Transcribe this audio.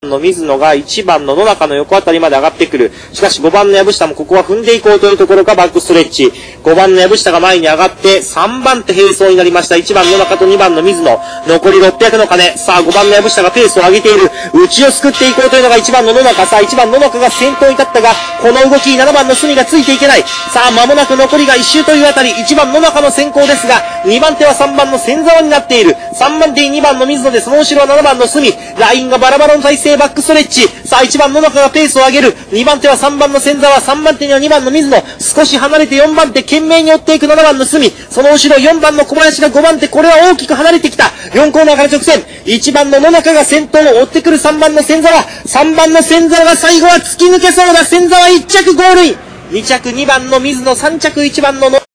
の水野が1番の野中の横あたりまで上がってくる。しかし5番の藪下もここは踏んでいこうというところかバックストレッチ。5番の藪下が前に上がって3番手並走になりました。1番野中と2番の水野。残り600の鐘。さあ5番の藪下がペースを上げている。内を救っていこうというのが1番の野中。さあ1番野中が先頭に立ったが、この動き7番の隅がついていけない。さあ間もなく残りが1周というあたり、1番野中の先行ですが、2番手は3番の千沢になっている。3番手に2番の水野で、その後ろは7番の隅。ラインがバラバラの体勢、バックストレッチ。さあ1番野中がペースを上げる。2番手は3番の千沢、3番手には2番の水野。少し離れて4番手、懸命に追っていく7番の隅。その後ろ4番の小林が5番手、これは大きく離れてきた。4コーナーから直線。1番の野中が先頭を追ってくる3番の千沢。3番の千沢が最後は突き抜けそうだ。千沢1着ゴールイン。2着2番の水野、3着1番の野